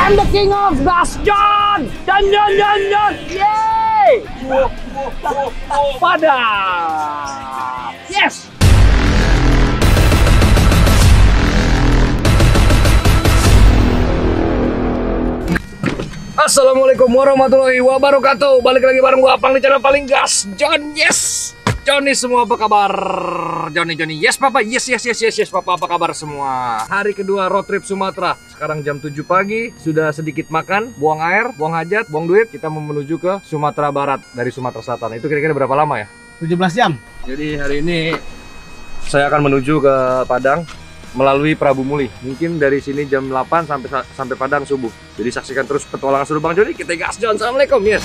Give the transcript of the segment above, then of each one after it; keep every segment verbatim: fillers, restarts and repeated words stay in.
I'm the king of gas, John! John, John, John, John! Yay! Padam! Yes! Assalamualaikum warahmatullahi wabarakatuh. Balik lagi bareng gua Apang di channel paling gas, John. Yes! Johnny semua apa kabar? Johnny, Johnny. Yes papa, yes, yes, yes, yes, yes papa, apa kabar semua? Hari kedua road trip Sumatera. Sekarang jam tujuh pagi, sudah sedikit makan, buang air, buang hajat, buang duit. Kita mau menuju ke Sumatera Barat dari Sumatera Selatan. Itu kira-kira berapa lama ya? tujuh belas jam. Jadi hari ini saya akan menuju ke Padang melalui Prabu Muli. Mungkin dari sini jam delapan sampai sampai Padang subuh. Jadi saksikan terus petualangan seru Bang Johnny. Kita gas, John. Assalamualaikum. Yes.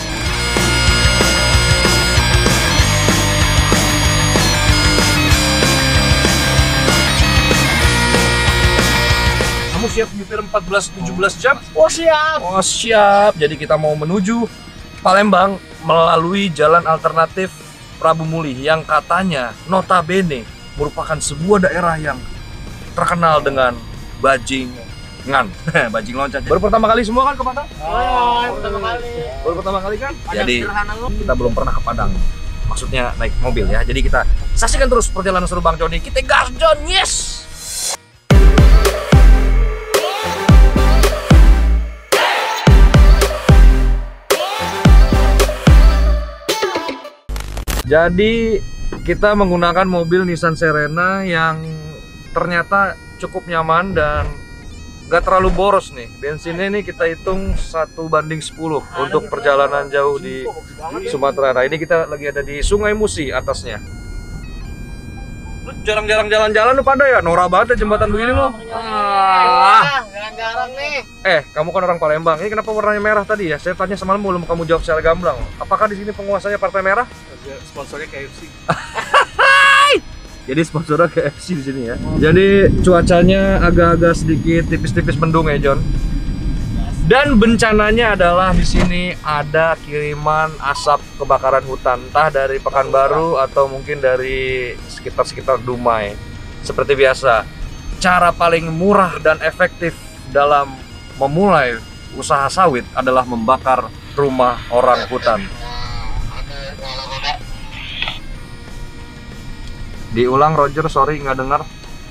Kamu siap nyetir empat belas tujuh belas jam? Oh siap. Oh siap. Jadi kita mau menuju Palembang melalui jalan alternatif Prabu Muli yang katanya notabene merupakan sebuah daerah yang terkenal dengan bajingan. Bajing loncat. Baru pertama kali semua kan ke Padang? Oh, pertama kali. Baru pertama kali kan? Padang Jadi kita belum pernah ke Padang. Maksudnya naik mobil ya. Jadi kita saksikan terus perjalanan seru Bang Johnny. Kita gas, John. Yes. Jadi kita menggunakan mobil Nissan Serena yang ternyata cukup nyaman dan gak terlalu boros nih. Bensinnya ini kita hitung satu banding sepuluh untuk perjalanan jauh di Sumatera. Nah ini kita lagi ada di Sungai Musi atasnya. Lu jarang-jarang jalan-jalan lu pada ya? Norak banget ya jembatan begini lu. Ah. Jarang-jarang nih. Eh, kamu kan orang Palembang. Ini kenapa warnanya merah tadi ya? Saya tanya semalam belum kamu jawab secara gamblang. Apakah di sini penguasanya Partai Merah? Sponsornya K F C. Jadi sponsornya K F C di sini ya. Jadi cuacanya agak-agak sedikit tipis-tipis mendung ya, John. Dan bencananya adalah di sini ada kiriman asap kebakaran hutan, entah dari Pekanbaru atau mungkin dari sekitar-sekitar Dumai. Seperti biasa, cara paling murah dan efektif dalam memulai usaha sawit adalah membakar rumah orang hutan. Diulang Roger, sorry nggak dengar.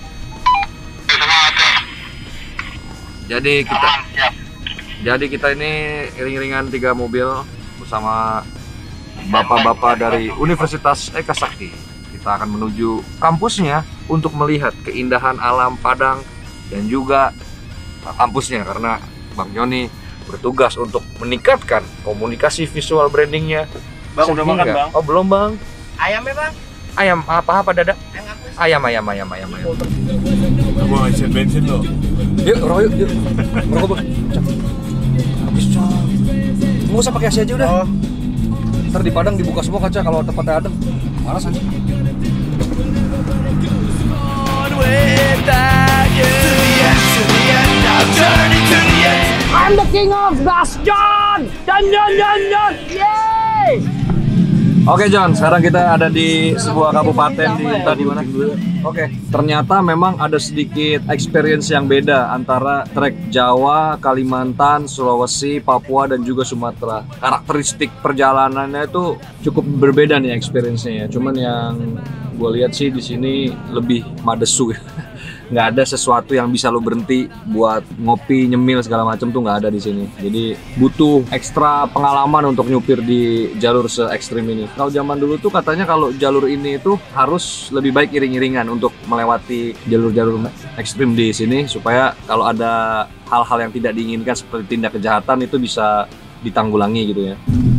Jadi kita Jadi kita ini iring-iringan tiga mobil bersama bapak-bapak dari Universitas Eka Sakti. Kita akan menuju kampusnya untuk melihat keindahan alam Padang dan juga kampusnya, karena Bang Johnny bertugas untuk meningkatkan komunikasi visual brandingnya. Bang, udah makan, Bang? Oh belum, Bang. Ayamnya, Bang? Ayam apa apa dada? Ayam, ayam ayam ayam ayam ayam. Mau isi bensin lo. Yuk, royok yuk. Merokok, Bang. Habis, Cok. Nggak usah pakai A C aja udah. Oh. Ntar di Padang dibuka semua kaca kalau tempatnya adem. Panas aja. I'm the king of gas, John! John, John, John, John! Yay! Oke John, sekarang kita ada di sebuah kabupaten di entah di mana. Oke, ternyata memang ada sedikit experience yang beda antara trek Jawa, Kalimantan, Sulawesi, Papua dan juga Sumatera. Karakteristik perjalanannya itu cukup berbeda nih experience-nya ya. Cuman yang gue lihat sih di sini lebih madesu. Nggak ada sesuatu yang bisa lo berhenti buat ngopi, nyemil segala macam tuh nggak ada di sini. Jadi butuh ekstra pengalaman untuk nyupir di jalur se ekstrim ini. Kalau zaman dulu tuh katanya kalau jalur ini tuh harus lebih baik iring-iringan untuk melewati jalur-jalur ekstrim di sini supaya kalau ada hal-hal yang tidak diinginkan seperti tindak kejahatan itu bisa ditanggulangi gitu ya.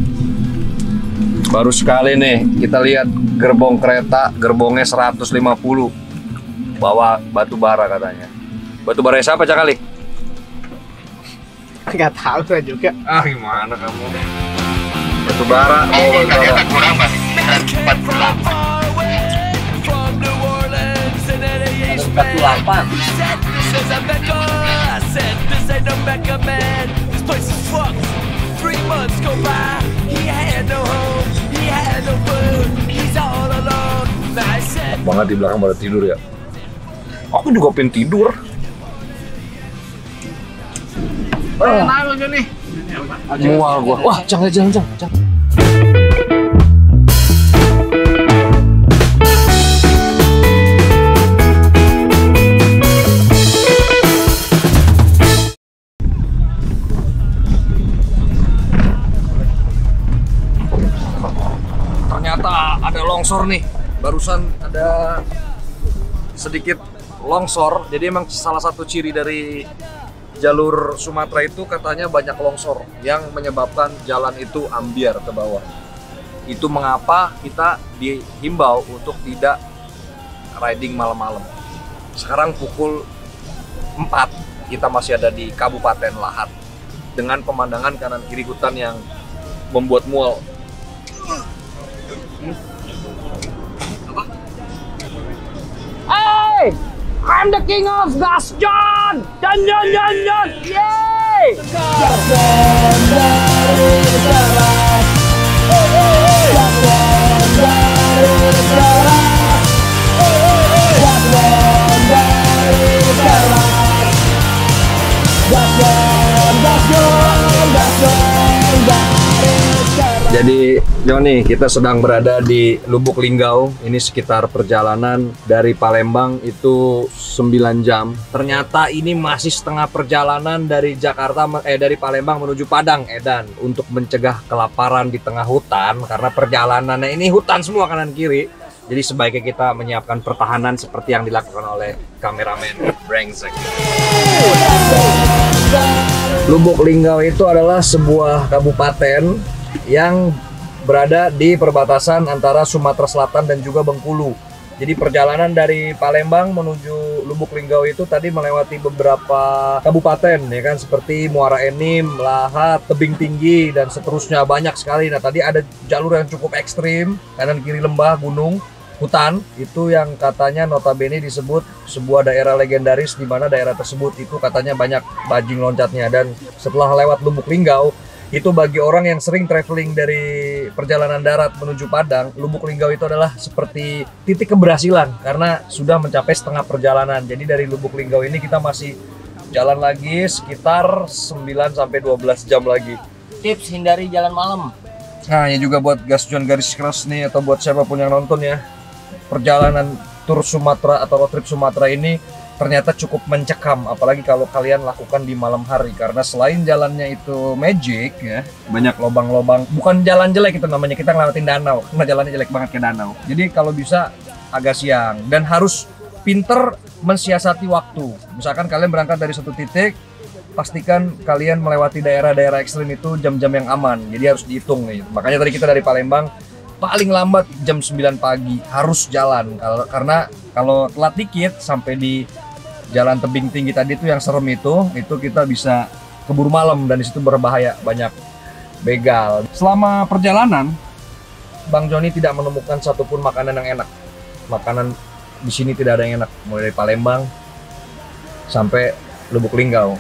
Baru sekali nih kita lihat gerbong kereta, gerbongnya seratus lima puluh. Bawa batu bara katanya. Batu bara siapa Cakali? Nggak tahu saya juga. Ah gimana kamu? Batu bara, oh batu bara. Kurang Bang. empat puluh delapan. empat puluh delapan. Banget di belakang pada tidur ya. Aku juga pengen tidur. Ah. Tahu nih. Mual gua. Wah, jangan jangan jangan. jangan. Ternyata ada longsor nih. Barusan ada sedikit longsor. Jadi emang salah satu ciri dari jalur Sumatera itu katanya banyak longsor yang menyebabkan jalan itu ambiar ke bawah. Itu mengapa kita dihimbau untuk tidak riding malam-malam. Sekarang pukul empat, kita masih ada di Kabupaten Lahat dengan pemandangan kanan kiri hutan yang membuat mual. Apa? Hey! I'm the king of gas, John! John, John, John, John! Yay! Jadi Joni, kita sedang berada di Lubuk Linggau. Ini sekitar perjalanan dari Palembang itu sembilan jam. Ternyata ini masih setengah perjalanan dari Jakarta eh dari Palembang menuju Padang, Edan, untuk mencegah kelaparan di tengah hutan karena perjalanannya ini hutan semua kanan kiri. Jadi sebaiknya kita menyiapkan pertahanan seperti yang dilakukan oleh kameramen Brengsek. Lubuk Linggau itu adalah sebuah kabupaten yang berada di perbatasan antara Sumatera Selatan dan juga Bengkulu. Jadi perjalanan dari Palembang menuju Lubuk Linggau itu tadi melewati beberapa kabupaten ya kan, seperti Muara Enim, Lahat, Tebing Tinggi dan seterusnya, banyak sekali. Nah, tadi ada jalur yang cukup ekstrim, kanan kiri lembah, gunung, hutan, itu yang katanya notabene disebut sebuah daerah legendaris, di mana daerah tersebut itu katanya banyak bajing loncatnya. Dan setelah lewat Lubuk Linggau, itu bagi orang yang sering traveling dari perjalanan darat menuju Padang, Lubuk Linggau itu adalah seperti titik keberhasilan karena sudah mencapai setengah perjalanan. Jadi dari Lubuk Linggau ini kita masih jalan lagi sekitar sembilan sampai dua belas jam lagi. Tips hindari jalan malam. Nah, ini juga buat gas John garis keras nih, atau buat siapapun yang nonton ya. Perjalanan tur Sumatera atau road trip Sumatera ini ternyata cukup mencekam, apalagi kalau kalian lakukan di malam hari, karena selain jalannya itu magic ya, banyak lobang-lobang. Bukan jalan jelek itu namanya, kita ngelewatin danau karena jalannya jelek banget ke danau. Jadi kalau bisa agak siang dan harus pinter mensiasati waktu. Misalkan kalian berangkat dari satu titik, pastikan kalian melewati daerah-daerah ekstrim itu jam-jam yang aman. Jadi harus dihitung nih. Makanya tadi kita dari Palembang paling lambat jam sembilan pagi harus jalan, kalau karena kalau telat dikit sampai di jalan Tebing Tinggi tadi itu yang serem itu, itu kita bisa keburu malam dan disitu berbahaya, banyak begal. Selama perjalanan, Bang Joni tidak menemukan satupun makanan yang enak. Makanan di sini tidak ada yang enak, mulai dari Palembang sampai Lubuk Linggau.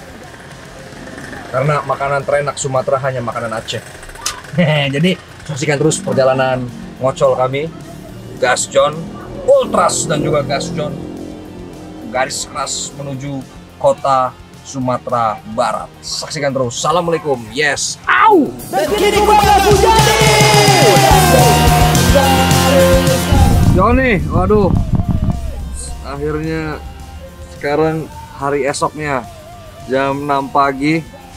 Karena makanan terenak Sumatera hanya makanan Aceh. Jadi saksikan terus perjalanan ngocol kami, Gas John, Ultras dan juga Gas John, garis keras menuju kota Sumatera Barat. Saksikan terus. Assalamualaikum. Yes. Au. Dan kini kembali Joni. Joni, waduh. Akhirnya sekarang hari esoknya jam enam pagi.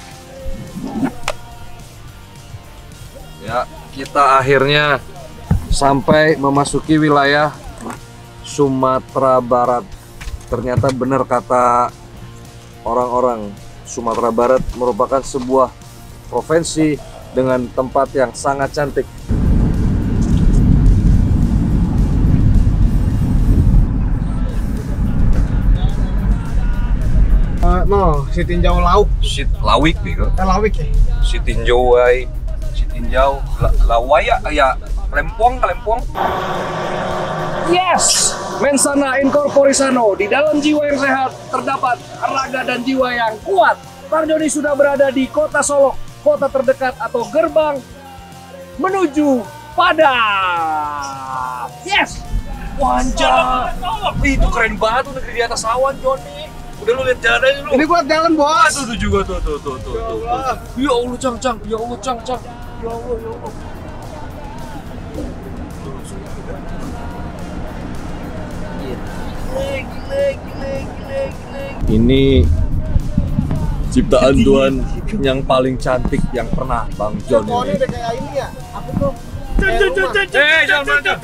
Ya, kita akhirnya sampai memasuki wilayah Sumatera Barat. Ternyata benar kata orang-orang, Sumatera Barat merupakan sebuah provinsi dengan tempat yang sangat cantik. Uh, no, si tinjau lauk. Sit lawik nih kok. Eh, lawik ya. Si tinjau ay, si tinjau la, lawaya ya, kelempong kelempong. Yes, mensana incorpore sano. Di dalam jiwa yang sehat terdapat raga dan jiwa yang kuat. Bang Joni sudah berada di kota Solok, kota terdekat atau gerbang menuju Padang. Yes, wanjak. Itu keren banget tuh, negeri di atas awan, Joni. Udah lu lihat jalan aja lu. Ini gua jalan, Bos. Tuh tuh juga tuh tuh tuh tuh. tuh. Ya Allah, Cang, Cang. Ya Allah, Cang, Cang. Ya Allah, ya Allah. Ini ciptaan Tuhan yang paling cantik yang pernah Bang John Oh, ini ini. udah kayak ini ya. Apa tuh? Eh, jangan jangan.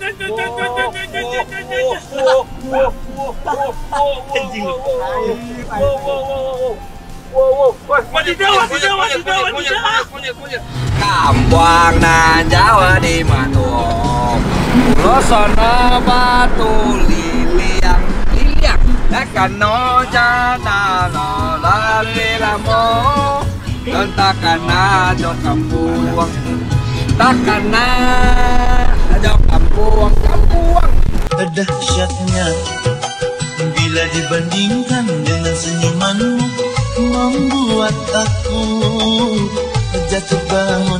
Kampung nan Jawa di Matung, Pulau Sono Batu Liliang Liliang, takkan no jana no lalilamo, takkan ajo kampung, takkan ajo kampung kampung. Dahsyatnya bila dibandingkan dengan senyumanmu, membuat aku jatuh bangun.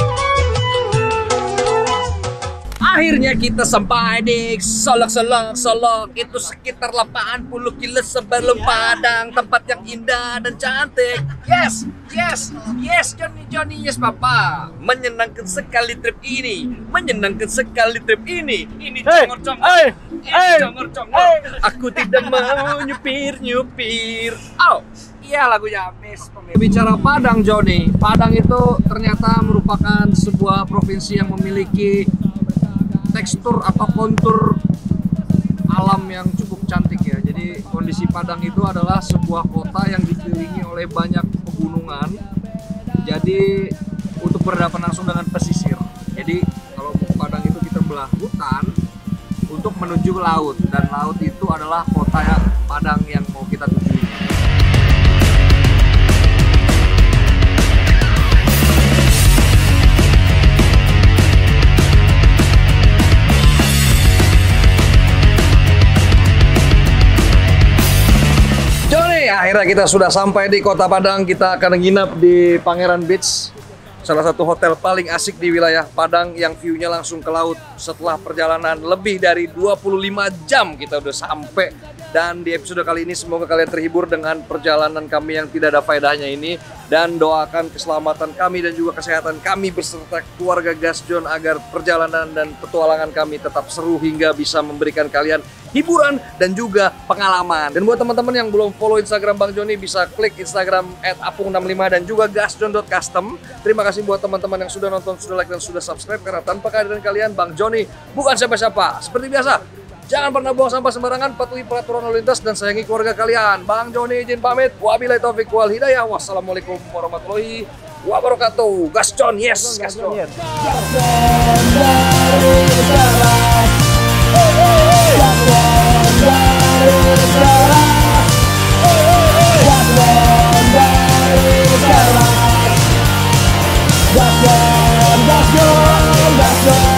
Akhirnya kita sampai di Solok Solok Solok, itu sekitar delapan puluh kilo sebelum Padang, tempat yang indah dan cantik. Yes, yes, yes Johnny Johnny, yes Papa. Menyenangkan sekali trip ini, menyenangkan sekali trip ini. Ini congor-congor, ini congor-congor. Aku tidak mau nyupir-nyupir. Oh, iya lagunya Miss. Bicara Padang Johnny, Padang itu ternyata merupakan sebuah provinsi yang memiliki tekstur atau kontur alam yang cukup cantik ya. Jadi kondisi Padang itu adalah sebuah kota yang dikelilingi oleh banyak pegunungan. Jadi untuk berhadapan langsung dengan pesisir. Jadi kalau mau ke Padang itu kita belah hutan untuk menuju ke laut, dan laut itu adalah kota yang Padang yang mau kita tuju. Akhirnya kita sudah sampai di Kota Padang. Kita akan nginap di Pangeran Beach, salah satu hotel paling asik di wilayah Padang yang view-nya langsung ke laut. Setelah perjalanan lebih dari dua puluh lima jam kita udah sampai. Dan di episode kali ini semoga kalian terhibur dengan perjalanan kami yang tidak ada faedahnya ini, dan doakan keselamatan kami dan juga kesehatan kami beserta keluarga Gas John agar perjalanan dan petualangan kami tetap seru hingga bisa memberikan kalian hiburan dan juga pengalaman. Dan buat teman-teman yang belum follow Instagram Bang Joni, bisa klik Instagram at apung enam lima dan juga gasjon dot custom. Terima kasih buat teman-teman yang sudah nonton, sudah like dan sudah subscribe, karena tanpa kehadiran kalian Bang Joni bukan siapa-siapa. Seperti biasa, jangan pernah buang sampah sembarangan, patuhi peraturan lalu lintas, dan sayangi keluarga kalian. Bang Joni izin pamit. Wabillahi taufiq wal hidayah. Wassalamualaikum warahmatullahi wabarakatuh. Gas John, yes, Gas John. Gas, gas, gas, gas, gas, gas.